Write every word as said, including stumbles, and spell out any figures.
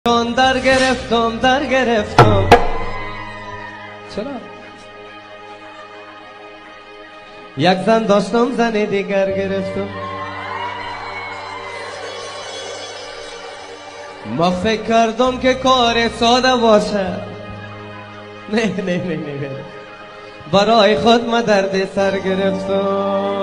در گرفتم در گرفتم. چرا؟ یک زن داشتم زن دیگر گرفتم. ما فکر کردم که کار ساده باشه. نه نه نه نه برای خود ما درد سر گرفتم.